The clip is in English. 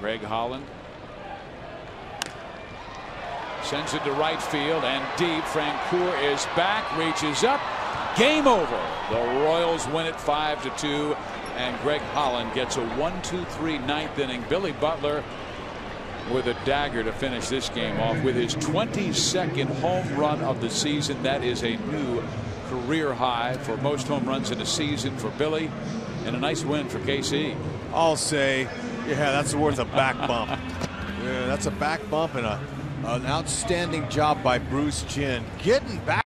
Greg Holland sends it to right field and deep. Francoeur is back, reaches up, game over. The Royals win it 5-2, and Greg Holland gets a 1-2-3 ninth inning. Billy Butler with a dagger to finish this game off with his 22nd home run of the season. That is a new career high for most home runs in a season for Billy, and a nice win for KC. I'll say, yeah, that's worth a back bump. Yeah, that's a back bump and an outstanding job by Bruce Jin getting back.